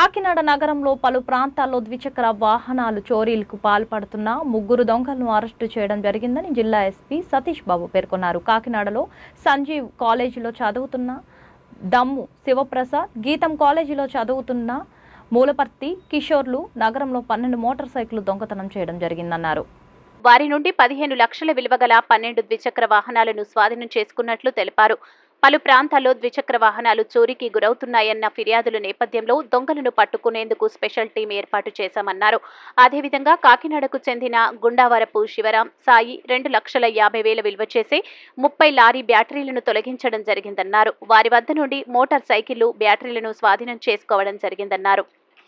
కాకినాడ నగరంలో పలు ప్రాంతాల్లో ద్విచక్ర వాహనాలు చోరీలకు పాల్పడుతున్న ముగ్గురు దొంగలను అరెస్టు చేయడం జరిగిందని జిల్లా ఎస్పీ సతీష్ బాబు పేర్కొన్నారు. కాకినాడలో సంజీవ్ కాలేజీలో చదువుతున్న దమ్ము శివప్రసాద్, గీతం కాలేజీలో చదువుతున్న మూలపర్తి కిషోర్లు నగరంలో 12 మోటార్ సైకిల్ దొంగతనం చేయడం జరిగిందన్నారు. వారి నుండి 15 లక్షల విలువ గల 12 ద్విచక్ర వాహనాలను స్వాధీనం చేసుకున్నట్లు తెలిపారు. పలు ప్రాంతాల్లో ద్విచక్ర వాహనాలు చోరీకి గురవుతున్నాయన్న ఫిర్యాదుల నేపథ్యంలో దొంగలను పట్టుకునేందుకు స్పెషల్ టీం ఏర్పాటు చేశామన్నారు. అదేవిధంగా కాకినాడకు చెందిన గుండావరపు శివరాం, సాయి 2,50,000 విలువ చేసే 30 లారీ బ్యాటరీలను తొలగించడం జరిగిందన్నారు. వారి వద్ద నుండి మోటార్ సైకిళ్లు, బ్యాటరీలను స్వాధీనం చేసుకోవడం జరిగిందన్నారు.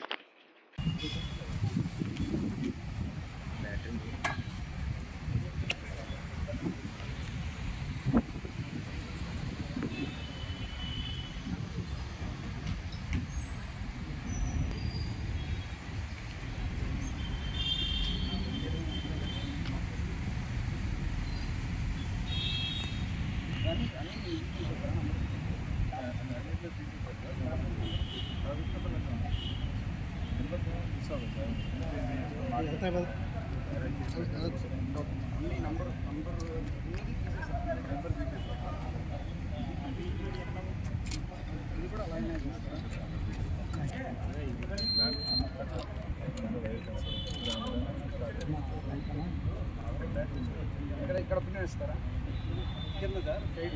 ఇక్కడ పిన్నేస్తారా కింద సార్ సైడ్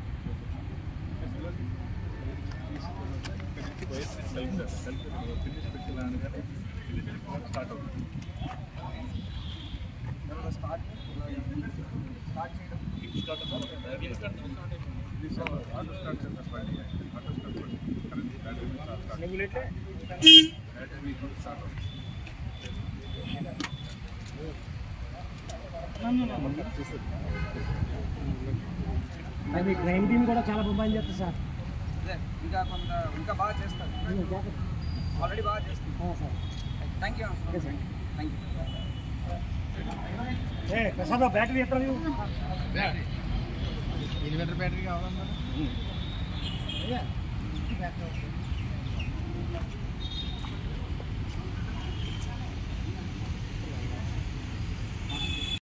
స్టార్ట్ అవుతుంది. అది క్రైమ్ టీమ్ కూడా చాలా బాగా చేస్తారు సార్. ఇంకా బాగా చేస్తారు, ఆల్రెడీ బాగా చేస్తారు sir. Thank you thank you. Prasad battery ఎక్కడ ఇన్వర్టర్ బ్యాటరీ కావాలన్నా